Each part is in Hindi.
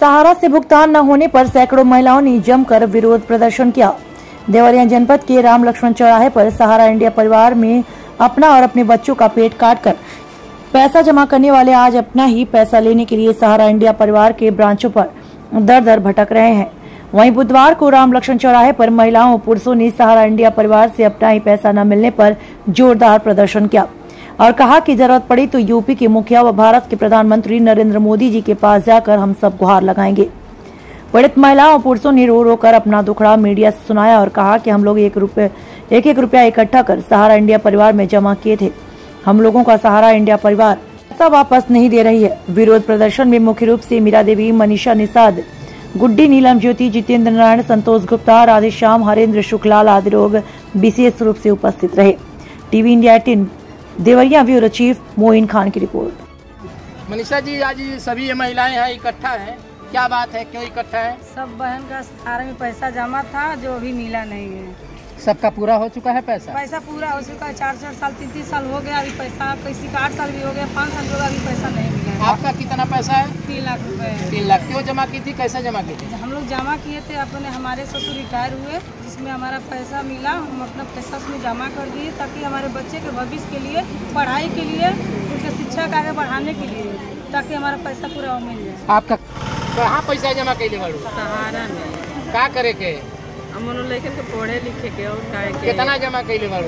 सहारा से भुगतान न होने पर सैकड़ों महिलाओं ने जमकर विरोध प्रदर्शन किया। देवरिया जनपद के राम लक्ष्मण चौराहे पर सहारा इंडिया परिवार में अपना और अपने बच्चों का पेट काटकर पैसा जमा करने वाले आज अपना ही पैसा लेने के लिए सहारा इंडिया परिवार के ब्रांचों पर दर दर भटक रहे हैं। वहीं बुधवार को राम लक्ष्मण चौराहे पर महिलाओं और पुरुषों ने सहारा इंडिया परिवार से अपना ही पैसा न मिलने पर जोरदार प्रदर्शन किया और कहा कि जरूरत पड़ी तो यूपी के मुखिया व भारत के प्रधानमंत्री नरेंद्र मोदी जी के पास जाकर हम सब गुहार लगाएंगे। पीड़ित महिलाओं और पुरुषों ने रो रो कर अपना दुखड़ा मीडिया से सुनाया और कहा कि हम लोग एक एक रुपया इकट्ठा कर सहारा इंडिया परिवार में जमा किए थे। हम लोगों का सहारा इंडिया परिवार पैसा वापस नहीं दे रही है। विरोध प्रदर्शन में मुख्य रूप से मीरा देवी, मनीषा निषाद, गुड्डी, नीलम ज्योति, जितेंद्र नारायण, संतोष गुप्ता, राधेश्याम, हरेंद्र शुक्लाल आदि लोग विशेष रूप से उपस्थित रहे। TV India 18 Deoria bureau chief Moin Khan की रिपोर्ट। मनीषा जी, आज सभी ये महिलाएं हैं इकट्ठा हैं, क्या बात है, क्यों इकट्ठा है? सब बहन का सहारा में पैसा जमा था जो अभी मिला नहीं है। सबका पूरा हो चुका है पैसा? पैसा पूरा हो चुका है, 4 साल 3 साल हो गया, अभी पैसा किसी का 8 साल भी हो गया, 5 साल हो गया, अभी पैसा नहीं मिला है। आपका कितना पैसा है? 3 लाख रुपए। 3 लाख क्यों जमा की थी, कैसे जमा की थी? हम लोग जमा किए थे अपने, हमारे ससुर रिटायर हुए जिसमें हमारा पैसा मिला, हम अपना पैसा उसमें जमा कर दिए ताकि हमारे बच्चे के भविष्य के लिए, पढ़ाई के लिए, उनके शिक्षा का आगे बढ़ाने के लिए, ताकि हमारा पैसा पूरा मिल जाए। आपका कहाँ पैसा जमा कैले बाड़ू? सहारा में। क्या करे के? हम लेकर के पढ़े लिखे के और कितना जमा कैले बाड़ू?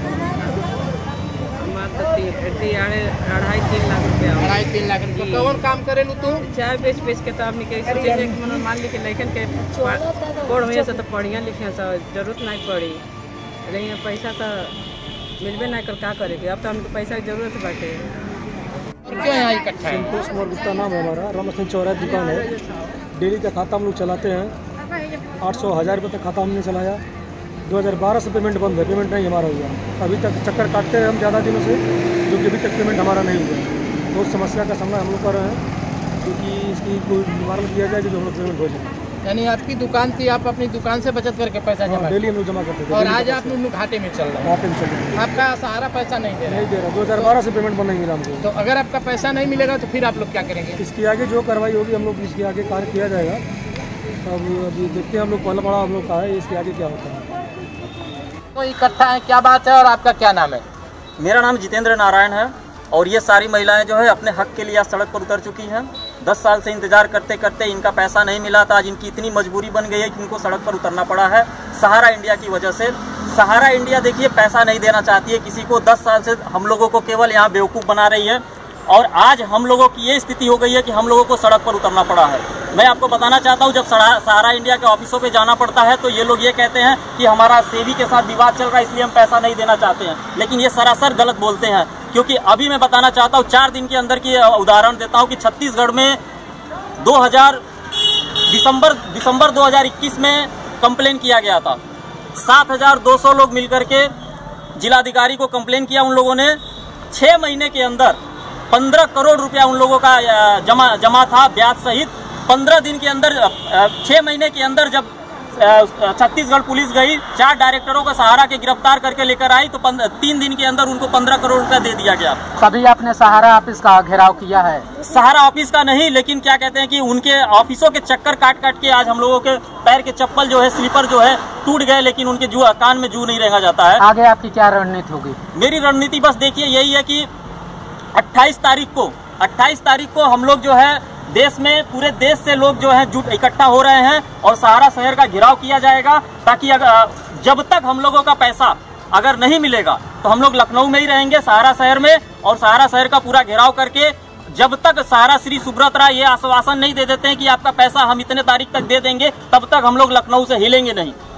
2.5-3 लाख रुपया। 2.5-3 लाख रुपया। कौन काम करे लू तू? चाय बेच के तो आपने के सोचे कि मान ली के लेकिन के पढ़ हुए से तो पढ़िया लिखे से जरूरत नहीं पड़ी, लेकिन पैसा तो मिलबे नहीं कर, क्या करेंगे? अब तो हमको पैसा की जरूरत बाटे। क्यों यहाँ इकट्ठा है? संतोष कुमार गुप्ता नाम है हमारा, राम लक्ष्मण चौराहे दुकान है। डेली का खाता हम लोग चलाते हैं, 800-1000 रुपये तक खाता हमने चलाया। 2012 से पेमेंट बंद है, पेमेंट नहीं हमारा हुआ। अभी तक चक्कर काटते हैं हम ज़्यादा दिनों से, जो कि अभी तक पेमेंट हमारा नहीं हुआ। तो उस समस्या का सामना हम लोग कर रहे हैं, क्योंकि इसकी कोई निवारण किया जाए जो हम लोग पेमेंट हो जाए। यानी आपकी दुकान थी, आप अपनी दुकान से बचत करके पैसा जमा? डेली हम लोग जमा करते थे। और आज आप लोग घाटे में चल रहे हैं? घाटे में चल रहे हैं। आपका सहारा पैसा नहीं दे रहा? 2012 से पेमेंट बंद नहीं मिला हमको। तो अगर आपका पैसा नहीं मिलेगा तो फिर आप लोग क्या करेंगे? इसके आगे जो कार्रवाई होगी हम लोग इसके आगे कार्य किया जाएगा। अब अभी देखते हैं हम लोग, पहला बड़ा हम लोग का है, इसके आगे क्या होता है। तो इकट्ठा है, क्या बात है? और आपका क्या नाम है? मेरा नाम जितेंद्र नारायण है और ये सारी महिलाएं जो है अपने हक के लिए आज सड़क पर उतर चुकी हैं। 10 साल से इंतजार करते करते इनका पैसा नहीं मिला था, आज इनकी इतनी मजबूरी बन गई है कि इनको सड़क पर उतरना पड़ा है सहारा इंडिया की वजह से। सहारा इंडिया देखिए पैसा नहीं देना चाहती है किसी को, 10 साल से हम लोगों को केवल यहाँ बेवकूफ़ बना रही है और आज हम लोगों की ये स्थिति हो गई है कि हम लोगों को सड़क पर उतरना पड़ा है। मैं आपको बताना चाहता हूँ, जब सहारा इंडिया के ऑफिसों पे जाना पड़ता है तो ये लोग ये कहते हैं कि हमारा सेवी के साथ विवाद चल रहा है इसलिए हम पैसा नहीं देना चाहते हैं, लेकिन ये सरासर गलत बोलते हैं। क्योंकि अभी मैं बताना चाहता हूँ, 4 दिन के अंदर की उदाहरण देता हूँ कि छत्तीसगढ़ में दिसंबर 2021 में कंप्लेन किया गया था। 7200 लोग मिलकर के जिलाधिकारी को कंप्लेन किया। उन लोगों ने 6 महीने के अंदर 15 करोड़ रुपया उन लोगों का जमा था ब्याज सहित। 15 दिन के अंदर 6 महीने के अंदर जब छत्तीसगढ़ पुलिस गई, 4 डायरेक्टरों को सहारा के गिरफ्तार करके लेकर आई तो 3 दिन के अंदर उनको 15 करोड़ रुपया दे दिया गया। कभी आपने सहारा ऑफिस का घेराव किया है? सहारा ऑफिस का नहीं, लेकिन क्या कहते हैं कि उनके ऑफिसों के चक्कर काट काट के आज हम लोगों के पैर के चप्पल जो है, स्लीपर जो है टूट गए, लेकिन उनके कान में जू नहीं रखा जाता है। आगे आपकी क्या रणनीति होगी? मेरी रणनीति बस देखिए यही है कि 28 तारीख को हम लोग जो है देश में, पूरे देश से लोग जो है जुट इकट्ठा हो रहे हैं और सहारा शहर का घेराव किया जाएगा, ताकि जब तक हम लोगों का पैसा अगर नहीं मिलेगा तो हम लोग लखनऊ में ही रहेंगे सहारा शहर में, और सहारा शहर का पूरा घेराव करके जब तक सहारा श्री सुब्रत राय ये आश्वासन नहीं दे देते हैं कि आपका पैसा हम इतने तारीख तक दे देंगे, तब तक हम लोग लखनऊ से हिलेंगे नहीं।